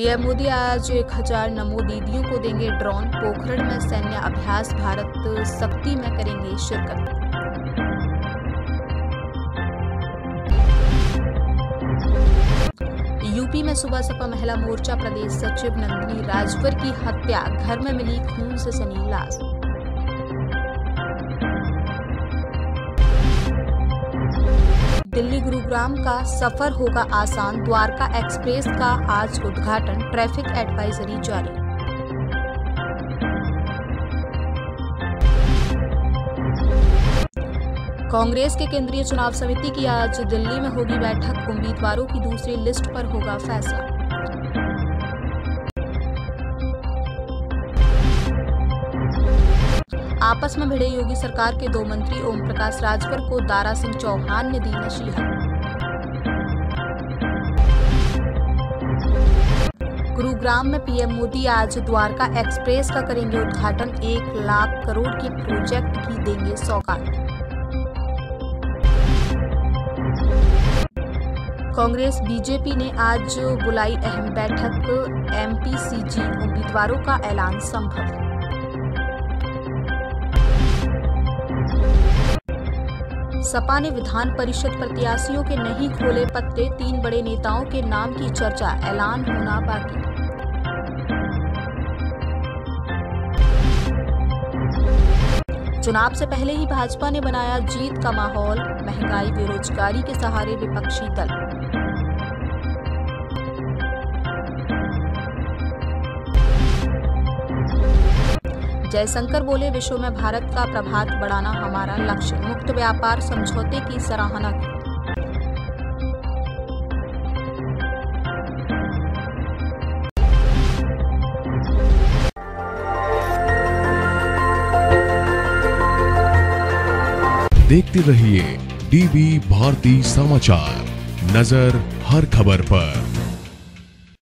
PM Modi आज 1000 नमो दीदियों को देंगे ड्रोन। पोखरण में सैन्य अभ्यास, भारत शक्ति में करेंगे शिरकत। यूपी में सुबह सपा महिला मोर्चा प्रदेश सचिव नंदिनी राजवर की हत्या, घर में मिली खून से सनी लाश। दिल्ली गुरुग्राम का सफर होगा आसान, द्वारका एक्सप्रेस का आज उद्घाटन, ट्रैफिक एडवाइजरी जारी। कांग्रेस के केंद्रीय चुनाव समिति की आज दिल्ली में होगी बैठक, उम्मीदवारों की दूसरी लिस्ट पर होगा फैसला। आपस में भिड़े योगी सरकार के 2 मंत्री ओम प्रकाश राजभर को दारा सिंह चौहान ने दी नसीहत। गुरुग्राम में पीएम मोदी आज द्वारका एक्सप्रेस का करेंगे उद्घाटन, 1 लाख करोड़ के प्रोजेक्ट की देंगे सौगात। कांग्रेस बीजेपी ने आज बुलाई अहम बैठक, एमपीसीजी उम्मीदवारों का ऐलान संभव। सपा ने विधान परिषद प्रत्याशियों के नहीं खोले पत्ते, 3 बड़े नेताओं के नाम की चर्चा, ऐलान होना बाकी। चुनाव से पहले ही भाजपा ने बनाया जीत का माहौल, महंगाई बेरोजगारी के सहारे विपक्षी दल। जयशंकर बोले, विश्व में भारत का प्रभाव बढ़ाना हमारा लक्ष्य, मुक्त व्यापार समझौते की सराहना की। देखते रहिए डीबी भारती समाचार, नजर हर खबर पर।